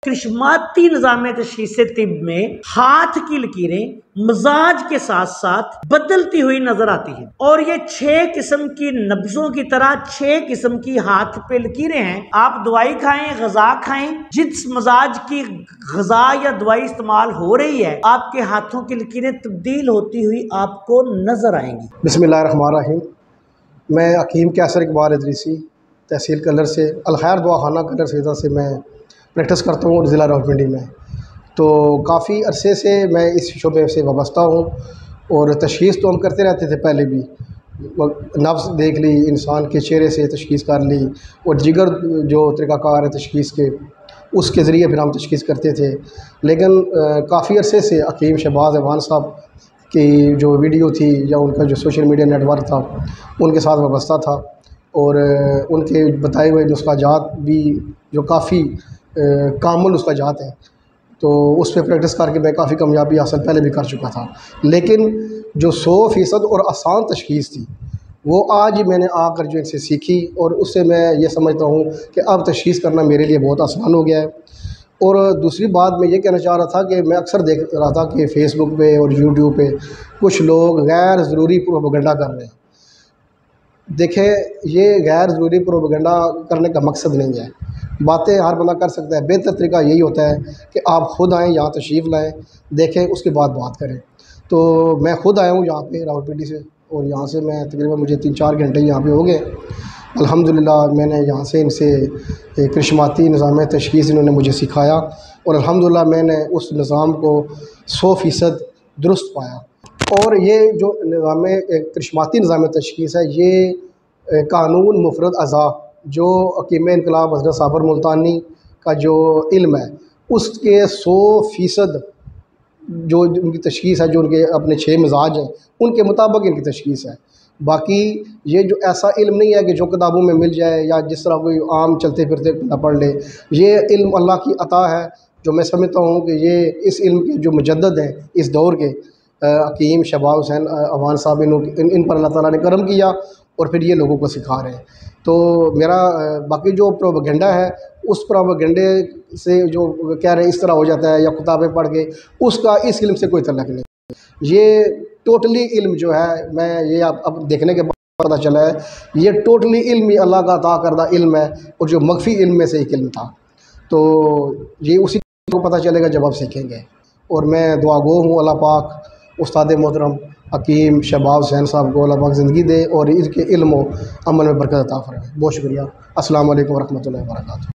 کرشماتی نظام تشخیص طب میں ہاتھ کی لکیریں مزاج کے ساتھ ساتھ بدلتی ہوئی نظر آتی ہیں، اور یہ 6 قسم کی نبضوں کی طرح 6 قسم کی ہاتھ پہ لکیریں ہیں۔ آپ دوائی کھائیں، غذا کھائیں، جس مزاج کی غذا یا دوائی استعمال ہو رہی ہے، آپ کے ہاتھوں کی لکیریں تبدیل ہوتی ہوئی آپ کو نظر آئیں گی۔ بسم اللہ الرحمن الرحیم۔ میں حکیم کیسر اقبال ادریسی، تحصیل کلر سے الخیر دعا خانہ کلر سیدہ سے میں پریکٹس کرتا ہوں ضلع راولپنڈی میں۔ تو کافی عرصے سے میں اس شعبے سے وابستہ ہوں، اور تشخیص تو ہم کرتے رہتے تھے پہلے بھی، نبض دیکھ لی، انسان کے چہرے سے تشخیص کر لی، اور جگر جو طریقہ کار ہے تشخیص کے، اس کے ذریعے پھر ہم تشخیص کرتے تھے۔ لیکن کافی عرصے سے حکیم شہباز اعوان صاحب کی جو ویڈیو تھی یا ان کا جو سوشل میڈیا نیٹ ورک تھا، ان کے ساتھ وابستہ تھا، اور ان کے بتائے ہوئے نسخہ جات بھی جو کافی کامل نسخہ جات ہیں، تو اس پہ پریکٹس کر کے میں کافی کامیابی حاصل پہلے بھی کر چکا تھا۔ لیکن جو 100% اور آسان تشخیص تھی، وہ آج میں نے آ کر جو ان سے سیکھی، اور اس سے میں یہ سمجھتا ہوں کہ اب تشخیص کرنا میرے لیے بہت آسان ہو گیا ہے۔ اور دوسری بات میں یہ کہنا چاہ رہا تھا کہ میں اکثر دیکھ رہا تھا کہ فیس بک پہ اور یوٹیوب پہ کچھ لوگ غیر ضروری پروپیگنڈا کر رہے ہیں۔ دیکھیں، یہ غیر ضروری پروپیگنڈا کرنے کا مقصد نہیں ہے، باتیں ہر بندہ کر سکتا ہے۔ بہتر طریقہ یہی ہوتا ہے کہ آپ خود آئیں، یہاں تشریف لائیں، دیکھیں، اس کے بعد بات کریں۔ تو میں خود آیا ہوں یہاں پہ راولپنڈی سے، اور یہاں سے میں تقریباً مجھے 3-4 گھنٹے یہاں پہ ہو گئے۔ الحمدللہ میں نے یہاں سے ان سے کرشماتی نظام تشخیص انہوں نے مجھے سکھایا، اور الحمدللہ میں نے اس نظام کو 100% درست پایا۔ اور یہ جو کرشماتی نظام تشخیص ہے، یہ قانون مفرد اعضاء جو حکیم انقلاب حضرت صابر ملتانی کا جو علم ہے، اس کے 100% جو ان کی تشخیص ہے، جو ان کے اپنے 6 مزاج ہیں، ان کے مطابق ان کی تشخیص ہے۔ باقی یہ جو ایسا علم نہیں ہے کہ جو کتابوں میں مل جائے یا جس طرح کوئی عام چلتے پھرتے پڑھ لے۔ یہ علم اللہ کی عطا ہے، جو میں سمجھتا ہوں کہ یہ اس علم کے جو مجدد ہیں اس دور کے، حکیم شہباز حسین اعوان صاحب، ان پر اللہ تعالیٰ نے کرم کیا، اور پھر یہ لوگوں کو سکھا رہے ہیں۔ تو میرا باقی جو پروپیگنڈا ہے، اس پروپیگنڈے سے جو کہہ رہے ہیں اس طرح ہو جاتا ہے یا کتابیں پڑھ کے، اس کا اس علم سے کوئی تعلق نہیں۔ یہ ٹوٹلی علم جو ہے، میں یہ اب دیکھنے کے بعد پتہ چلا ہے، یہ ٹوٹلی علم ہی اللہ کا عطا کردہ علم ہے، اور جو مخفی علم میں سے ایک علم تھا۔ تو یہ اسی کو پتہ چلے گا جب آپ سیکھیں گے۔ اور میں دعا گو ہوں اللہ پاک استاد محترم حکیم شہباز حسین صاحب کو اللہ پاک زندگی دے، اور ان کے علم و عمل میں برکت عطا فرمائے۔ بہت شکریہ۔ السلام علیکم ورحمۃ اللہ وبرکاتہ۔